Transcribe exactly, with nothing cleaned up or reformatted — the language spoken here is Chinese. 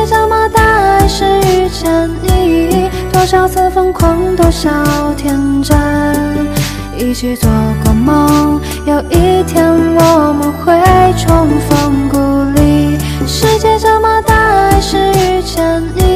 界这么大，爱是遇见你，多少次疯狂，多少天真，一起做过梦，有一天我们会重逢故里。世界这么大，爱是遇见你。